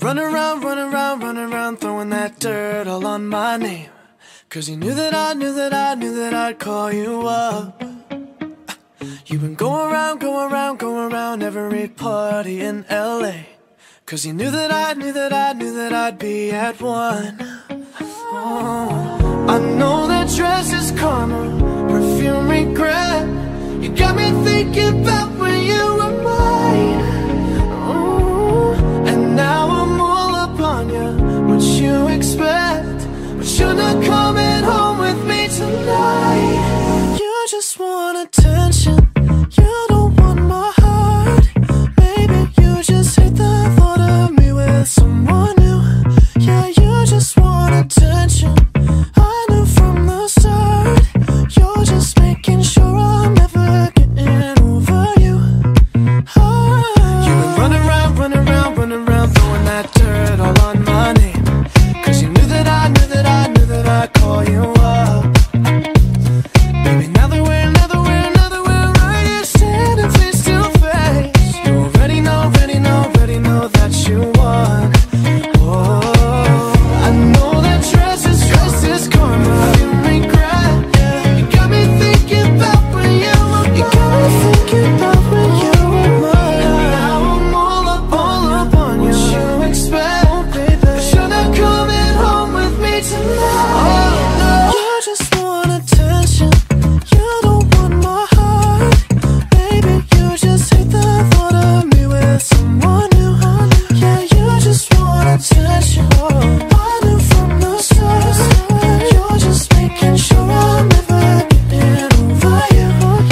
running around, throwing that dirt all on my name. 'Cause you knew that I'd call you up. You've been going around every party in LA. 'Cause you knew that I'd be at one. Oh, I know that dress is karma, perfume regret. You got me thinking about when you were mine. Oh, and now I'm all up on you. What you expect? But you're not coming home with me tonight. You just want attention. You don't want my heart. Maybe you just hate the thought of me with someone new. Yeah, you just want attention. I knew from the start. You're just making sure I'm never getting over you. Oh. You've been running around, throwing that dirt all on my name. 'Cause you knew that I'd call you up. Baby, now that we're right here standing face to face, you already know that you won. Oh, I know that dress is karma, you regret. You got me thinking about when you were mine. You got me thinking about when you were mine. And now I'm all up on you. What you expect? Oh, baby, but you're not coming home with me tonight. Oh, no. You just want attention. You don't want my heart. Maybe you just hate the thought of me with someone new. Yeah, you just want attention. I knew from the start. You're just making sure I'm never getting over you.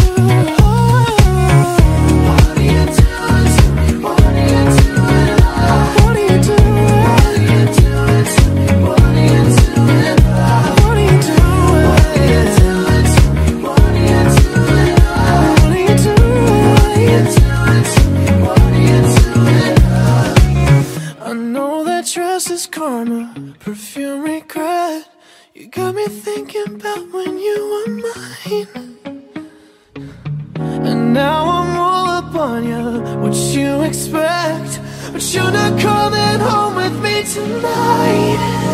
What are you doing to me? What are you doing? What are you doing? What are you doing to me? What are you doing? What are you doing? What are you doing to me? What are you doing? What are you doing to me? What are you doing? I know that dress is karma, perfume regret. You got me thinking about when you were mine. And now I'm all up on you. What you expect? But you're not coming home with me tonight.